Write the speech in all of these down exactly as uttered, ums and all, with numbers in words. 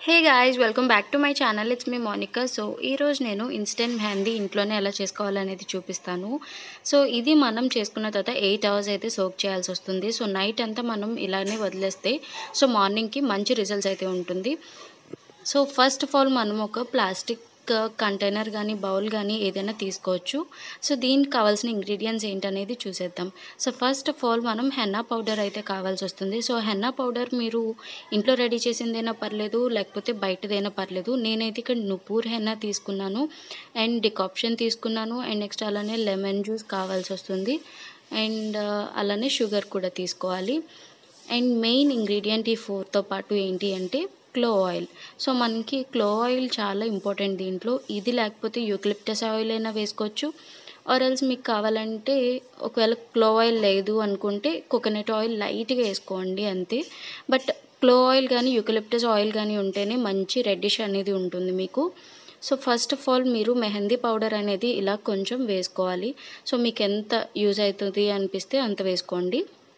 Hey guys, welcome back to my channel. It's me Monika. So ఈరోజు నేను instant mehndi ఇంట్లోనే ఎలా చేసుకోవాలనేది చూపిస్తాను. సో ఇది మనం చేసుకున్న తర్వాత ఎయిట్ అవర్స్ అయితే సోక్ చేయాల్సి వస్తుంది. సో నైట్ అంతా మనం ఇలానే వదిలేస్తే సో మార్నింగ్కి మంచి రిజల్ట్స్ అయితే ఉంటుంది. సో ఫస్ట్ ఆఫ్ ఆల్ మనం ఒక ప్లాస్టిక్ కంటైనర్ కానీ బౌల్ కానీ ఏదైనా తీసుకోవచ్చు. సో దీనికి కావాల్సిన ఇంగ్రీడియంట్స్ ఏంటనేది చూసేద్దాం. సో ఫస్ట్ ఆఫ్ ఆల్ మనం హెన్నా పౌడర్ అయితే కావాల్సి వస్తుంది. సో హెన్నా పౌడర్ మీరు ఇంట్లో రెడీ చేసిందైనా పర్లేదు, లేకపోతే బయటదైనా పర్లేదు. నేనైతే ఇక్కడ నుపూర్ హెన్నా తీసుకున్నాను అండ్ డికాప్షన్ తీసుకున్నాను అండ్ నెక్స్ట్ అలానే లెమన్ జ్యూస్ కావాల్సి వస్తుంది అండ్ అలానే షుగర్ కూడా తీసుకోవాలి. అండ్ మెయిన్ ఇంగ్రీడియంట్ ఈ ఫోర్తో పాటు ఏంటి అంటే క్లో ఆయిల్. సో మనకి క్లో ఆయిల్ చాలా ఇంపార్టెంట్ దీంట్లో. ఇది లేకపోతే యూకలిప్టస్ ఆయిల్ అయినా వేసుకోవచ్చు, ఆర్ ఎల్స్ మీకు కావాలంటే ఒకవేళ క్లో ఆయిల్ లేదు అనుకుంటే కోకోనట్ ఆయిల్ లైట్గా వేసుకోండి అంతే. బట్ క్లో ఆయిల్ కానీ యూకలిప్టస్ ఆయిల్ కానీ ఉంటేనే మంచి రెడ్డిష్ అనేది ఉంటుంది మీకు. సో ఫస్ట్ ఆఫ్ ఆల్ మీరు మెహందీ పౌడర్ అనేది ఇలా కొంచెం వేసుకోవాలి. సో మీకు ఎంత యూజ్ అవుతుంది అనిపిస్తే అంత వేసుకోండి.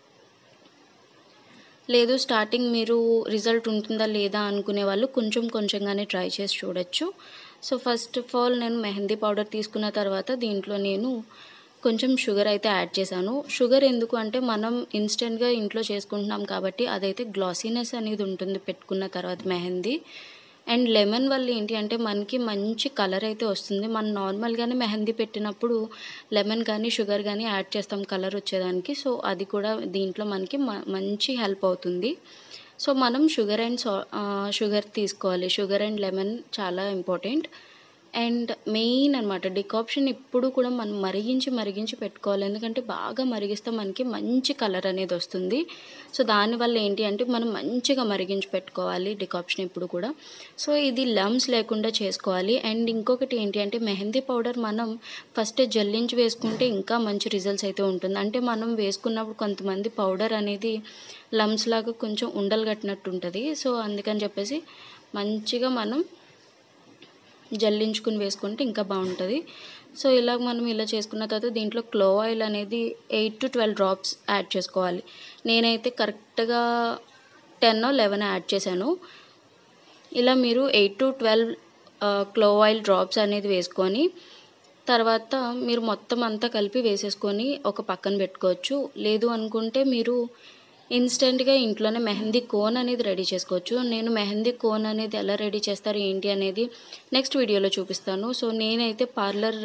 లేదు స్టార్టింగ్ మీరు రిజల్ట్ ఉంటుందా లేదా అనుకునే వాళ్ళు కొంచెం కొంచెంగానే ట్రై చేసి చూడొచ్చు. సో ఫస్ట్ ఆఫ్ ఆల్ నేను మెహందీ పౌడర్ తీసుకున్న తర్వాత దీంట్లో నేను కొంచెం షుగర్ అయితే యాడ్ చేశాను. షుగర్ ఎందుకు అంటే మనం ఇన్స్టెంట్గా ఇంట్లో చేసుకుంటున్నాం కాబట్టి అదైతే గ్లాసీనెస్ అనేది ఉంటుంది పెట్టుకున్న తర్వాత మెహందీ. అండ్ లెమన్ వల్ల ఏంటి అంటే మనకి మంచి కలర్ అయితే వస్తుంది. మనం నార్మల్గానే మెహందీ పెట్టినప్పుడు లెమన్ కానీ షుగర్ కానీ యాడ్ చేస్తాం కలర్ వచ్చేదానికి. సో అది కూడా దీంట్లో మనకి మంచి హెల్ప్ అవుతుంది. సో మనం షుగర్ అండ్ సా షుగర్ తీసుకోవాలి. షుగర్ అండ్ లెమన్ చాలా ఇంపార్టెంట్. అండ్ మెయిన్ అనమాట డికాప్షన్ ఎప్పుడు కూడా మనం మరిగించి మరిగించి పెట్టుకోవాలి. ఎందుకంటే బాగా మరిగిస్తే మనకి మంచి కలర్ అనేది వస్తుంది. సో దానివల్ల ఏంటి అంటే మనం మంచిగా మరిగించి పెట్టుకోవాలి డికాప్షన్ ఎప్పుడు కూడా. సో ఇది లమ్స్ లేకుండా చేసుకోవాలి. అండ్ ఇంకొకటి ఏంటి అంటే మెహందీ పౌడర్ మనం ఫస్ట్ జల్లించి వేసుకుంటే ఇంకా మంచి రిజల్ట్స్ అయితే ఉంటుంది. అంటే మనం వేసుకున్నప్పుడు కొంతమంది పౌడర్ అనేది లమ్స్ లాగా కొంచెం ఉండలు కట్టినట్టు ఉంటుంది. సో అందుకని చెప్పేసి మంచిగా మనం జల్లించుకుని వేసుకుంటే ఇంకా బాగుంటుంది. సో ఇలా మనం ఇలా చేసుకున్న తర్వాత దీంట్లో క్లో ఆయిల్ అనేది eight to twelve drops add చేసుకోవాలి. నేనైతే కరెక్ట్గా టెన్ లెవెన్ యాడ్ చేశాను. ఇలా మీరు eight to twelve clove oil drops అనేది వేసుకొని తర్వాత మీరు మొత్తం అంతా కలిపి వేసేసుకొని ఒక పక్కన పెట్టుకోవచ్చు. లేదు అనుకుంటే మీరు ఇన్స్టెంట్గా ఇంట్లోనే మెహందీ కోన్ అనేది రెడీ చేసుకోవచ్చు. నేను మెహందీ కోన్ అనేది ఎలా రెడీ చేస్తారు ఏంటి అనేది నెక్స్ట్ వీడియోలో చూపిస్తాను. సో నేనైతే పార్లర్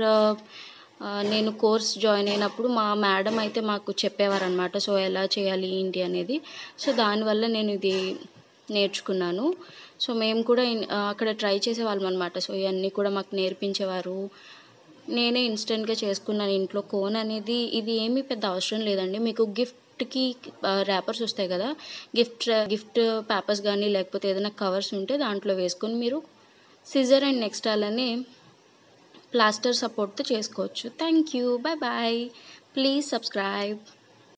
నేను కోర్స్ జాయిన్ అయినప్పుడు మా మేడం అయితే మాకు చెప్పేవారనమాట. సో ఎలా చేయాలి ఏంటి అనేది. సో దానివల్ల నేను ఇది నేర్చుకున్నాను. సో మేము కూడా అక్కడ ట్రై చేసేవాళ్ళం అనమాట. సో ఇవన్నీ కూడా మాకు నేర్పించేవారు. నేనే ఇన్స్టెంట్గా చేసుకున్నాను ఇంట్లో. కోన్ అనేది ఇది ఏమీ పెద్ద అవసరం లేదండి. మీకు గిఫ్ట్కి ర్యాపర్స్ వస్తాయి కదా, గిఫ్ట్ గిఫ్ట్ పేపర్స్ కానీ లేకపోతే ఏదైనా కవర్స్ ఉంటే దాంట్లో వేసుకొని మీరు సిజర్ అండ్ నెక్స్ట్ అలానే ప్లాస్టర్ సపోర్ట్తో చేసుకోవచ్చు. Thank you, bye bye, please subscribe.